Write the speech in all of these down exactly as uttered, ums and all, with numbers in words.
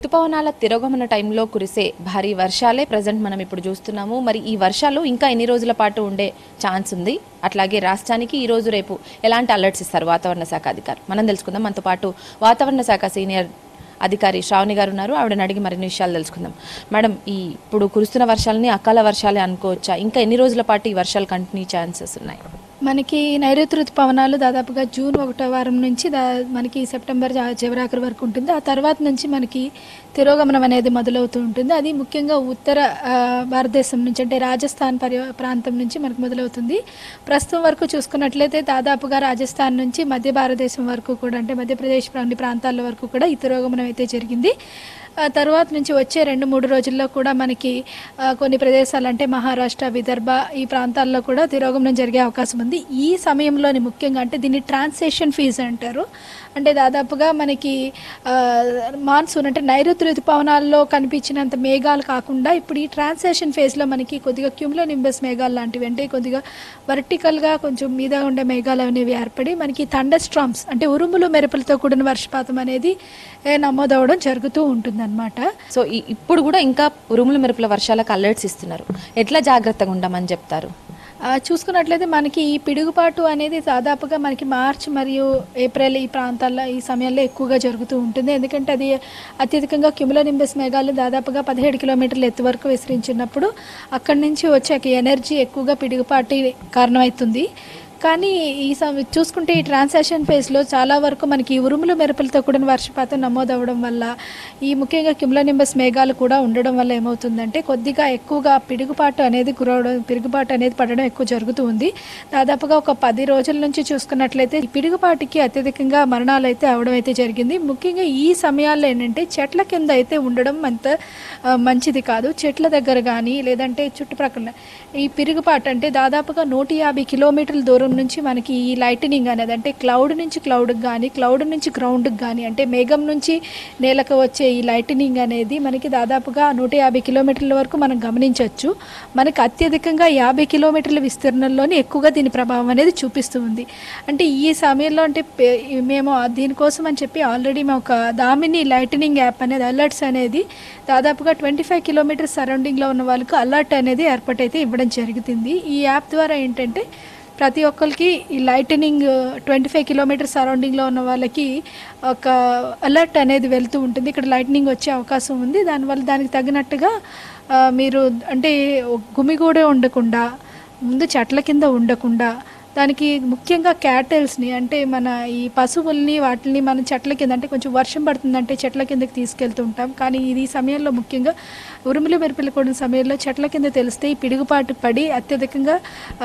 ఋతుపవనాల తిరోగమన టైంలో కురిసే భారీ వర్షాలే ప్రజెంట్ మనం ఇప్పుడు చూస్తున్నాము. మరి ఈ వర్షాలు ఇంకా ఎన్ని రోజుల పాటు ఉండే ఛాన్స్ ఉంది? అట్లాగే రాష్ట్రానికి ఈ రోజు రేపు ఎలాంటి అలర్ట్స్ ఇస్తారు వాతావరణ శాఖ అధికారులు? మనం తెలుసుకుందాం. మనతో పాటు వాతావరణ శాఖ సీనియర్ అధికారి శ్రావణి గారు ఉన్నారు. ఆవిడని అడిగి మరిన్ని విషయాలు తెలుసుకుందాం. మేడం, ఈ ఇప్పుడు కురుస్తున్న వర్షాలని అకాల వర్షాలే అనుకోవచ్చా? ఇంకా ఎన్ని రోజుల పాటు ఈ వర్షాలు కంటిన్యూ ఛాన్సెస్ ఉన్నాయి? మనకి నైరుతి ఋతుపవనాలు దాదాపుగా జూన్ ఒకటో వారం నుంచి దా మనకి సెప్టెంబర్ చివరాఖరి వరకు ఉంటుంది. ఆ తర్వాత నుంచి మనకి తిరోగమనం అనేది మొదలవుతూ ఉంటుంది. అది ముఖ్యంగా ఉత్తర భారతదేశం నుంచి, అంటే రాజస్థాన్ పరి ప్రాంతం నుంచి మనకు మొదలవుతుంది. ప్రస్తుతం వరకు చూసుకున్నట్లయితే దాదాపుగా రాజస్థాన్ నుంచి మధ్య భారతదేశం వరకు కూడా, అంటే మధ్యప్రదేశ్ అన్ని ప్రాంతాల వరకు కూడా ఈ తిరోగమనం అయితే జరిగింది. తర్వాత నుంచి వచ్చే రెండు మూడు రోజుల్లో కూడా మనకి కొన్ని ప్రదేశాలు, అంటే మహారాష్ట్ర, విదర్భ ఈ ప్రాంతాల్లో కూడా తిరోగమనం జరిగే అవకాశం ఉంది. ఈ సమయంలోని ముఖ్యంగా, అంటే దీన్ని ట్రాన్సేషన్ ఫేజ్ అంటారు. అంటే దాదాపుగా మనకి మాన్సూన్, అంటే నైరుతి ఋతుపవనాల్లో కనిపించినంత మేఘాలు కాకుండా ఇప్పుడు ఈ ట్రాన్సేషన్ ఫేజ్లో మనకి కొద్దిగా క్యూములోనింబస్ మేఘాలు లాంటివి, అంటే కొద్దిగా వర్టికల్గా కొంచెం మీద ఉండే మేఘాలు అనేవి ఏర్పడి మనకి థండర్ స్టార్మ్స్, అంటే ఉరుములు మెరుపులతో కూడిన వర్షపాతం అనేది నమోదవడం జరుగుతూ ఉంటుంది అనమాట. సో ఇప్పుడు కూడా ఇంకా ఉరుములు మెరుపుల వర్షాలకు అలర్ట్స్ ఇస్తున్నారు. ఎట్లా జాగ్రత్తగా ఉండమని చెప్తారు? చూసుకున్నట్లయితే మనకి ఈ పిడుగుపాటు అనేది దాదాపుగా మనకి మార్చ్ మరియు ఏప్రిల్ ఈ ప్రాంతాల్లో ఈ సమయంలో ఎక్కువగా జరుగుతూ ఉంటుంది. ఎందుకంటే అది అత్యధికంగా క్యూములోనింబస్ మేఘాలు దాదాపుగా పదిహేడు కిలోమీటర్ల ఎత్తు వరకు విస్తరించినప్పుడు అక్కడి నుంచి వచ్చే ఎనర్జీ ఎక్కువగా పిడుగుపాటు కారణమవుతుంది. కానీ ఈ చూసుకుంటే ఈ ట్రాన్సాక్షన్ ఫేజ్లో చాలా వరకు మనకి ఉరుములు మెరుపులతో కూడిన వర్షపాతం నమోదవడం వల్ల, ఈ ముఖ్యంగా క్యూములోనింబస్ మేఘాలు కూడా ఉండడం వల్ల ఏమవుతుందంటే కొద్దిగా ఎక్కువగా పిడుగుపాటు అనేది గురవడం పిడుగుపాటు అనేది పడడం ఎక్కువ జరుగుతూ ఉంది. దాదాపుగా ఒక పది రోజుల నుంచి చూసుకున్నట్లయితే ఈ పిడుగుపాటికి అత్యధికంగా మరణాలు అయితే అవడం అయితే జరిగింది. ముఖ్యంగా ఈ సమయాల్లో ఏంటంటే చెట్ల కింద అయితే ఉండడం అంత మంచిది కాదు. చెట్ల దగ్గర కానీ లేదంటే చుట్టుప్రక్కల ఈ పిడుగుపాటు అంటే దాదాపుగా నూట యాభై కిలోమీటర్ల దూరం నుంచి మనకి ఈ లైటనింగ్ అనేది, అంటే క్లౌడ్ నుంచి క్లౌడ్కి కానీ క్లౌడ్ నుంచి గ్రౌండ్కి కానీ, అంటే మేఘం నుంచి నేలకు వచ్చే ఈ లైటనింగ్ అనేది మనకి దాదాపుగా నూట యాభై కిలోమీటర్ల వరకు మనం గమనించవచ్చు. మనకి అత్యధికంగా యాభై కిలోమీటర్ల విస్తీర్ణంలోనే ఎక్కువగా దీని ప్రభావం అనేది చూపిస్తూ ఉంది. అంటే ఈ సమయంలో అంటే మేము దీనికోసం అని చెప్పి ఆల్రెడీ మేము ఒక దామిని లైటనింగ్ యాప్ అనేది అలర్ట్స్ అనేది దాదాపుగా ట్వంటీ ఫైవ్ కిలోమీటర్స్ సరౌండింగ్లో ఉన్న వాళ్ళకు అలర్ట్ అనేది ఏర్పాటైతే ఇవ్వడం జరుగుతుంది. ఈ యాప్ ద్వారా ఏంటంటే ప్రతి ఒక్కరికి ఈ లైటనింగ్ ట్వంటీ ఫైవ్ కిలోమీటర్స్ సరౌండింగ్లో ఉన్న వాళ్ళకి ఒక అలర్ట్ అనేది వెళ్తూ ఉంటుంది. ఇక్కడ లైటనింగ్ వచ్చే అవకాశం ఉంది. దానివల్ల దానికి తగినట్టుగా మీరు, అంటే గుమిగూడే ఉండకుండా, ముందు చెట్ల కింద ఉండకుండా, దానికి ముఖ్యంగా క్యాటల్స్ని, అంటే మన ఈ పశువుల్ని వాటిని మన చెట్ల కింద, అంటే కొంచెం వర్షం పడుతుందంటే చెట్ల కిందకి తీసుకెళ్తూ ఉంటాం. కానీ ఇది సమయంలో ముఖ్యంగా ఉరుములు మెరుపులు కూడిన సమయంలో చెట్ల కింద తెలిస్తే ఈ పిడుగుపాటు పడి అత్యధికంగా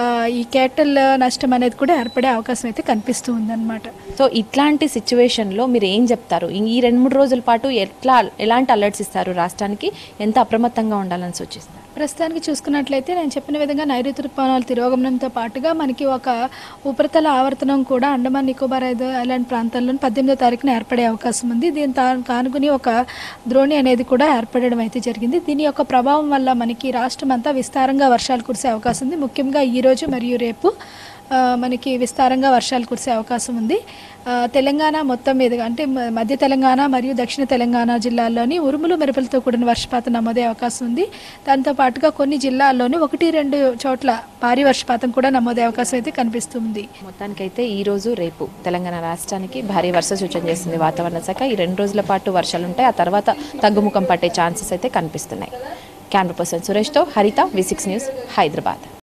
ఈ క్యాటల్ నష్టం అనేది కూడా ఏర్పడే అవకాశం అయితే కనిపిస్తూ ఉందన్నమాట. సో ఇట్లాంటి సిచ్యువేషన్లో మీరు ఏం చెప్తారు? ఈ రెండు మూడు రోజుల పాటు ఎట్లా ఎలాంటి అలర్ట్స్ ఇస్తారు? రాష్ట్రానికి ఎంత అప్రమత్తంగా ఉండాలని సూచిస్తారు? ప్రస్తుతానికి చూసుకున్నట్లయితే నేను చెప్పిన విధంగా నైరుతి ఋతుపవనాల తిరోగమనంతో పాటుగా మనకి ఒక ఉపరితల ఆవర్తనం కూడా అండమాన్ నికోబార్ ఐలాండ్ ప్రాంతాల్లో పద్దెనిమిదో తారీఖున ఏర్పడే అవకాశం ఉంది. దీని కానుకుని ఒక ద్రోణి అనేది కూడా ఏర్పడడం అయితే జరిగింది. దీని యొక్క ప్రభావం వల్ల మనకి రాష్ట్రం అంతా విస్తారంగా వర్షాలు కురిసే అవకాశం ఉంది. ముఖ్యంగా ఈరోజు మరియు రేపు మనకి విస్తారంగా వర్షాలు కురిసే అవకాశం ఉంది. తెలంగాణ మొత్తం మీదుగా, అంటే మధ్య తెలంగాణ మరియు దక్షిణ తెలంగాణ జిల్లాల్లోని ఉరుములు మెరుపులతో కూడిన వర్షపాతం నమోదే అవకాశం ఉంది. దాంతో పాటుగా కొన్ని జిల్లాల్లోని ఒకటి రెండు చోట్ల భారీ వర్షపాతం కూడా నమోదే అవకాశం అయితే కనిపిస్తుంది. మొత్తానికైతే ఈ రోజు రేపు తెలంగాణ రాష్ట్రానికి భారీ వర్ష సూచన చేస్తుంది వాతావరణ శాఖ. ఈ రెండు రోజుల పాటు వర్షాలు ఉంటాయి. ఆ తర్వాత తగ్గుముఖం పట్టే ఛాన్సెస్ అయితే కనిపిస్తున్నాయి. కెమెరా పర్సన్ సురేష్తో హరిత, వి సిక్స్ న్యూస్, హైదరాబాద్.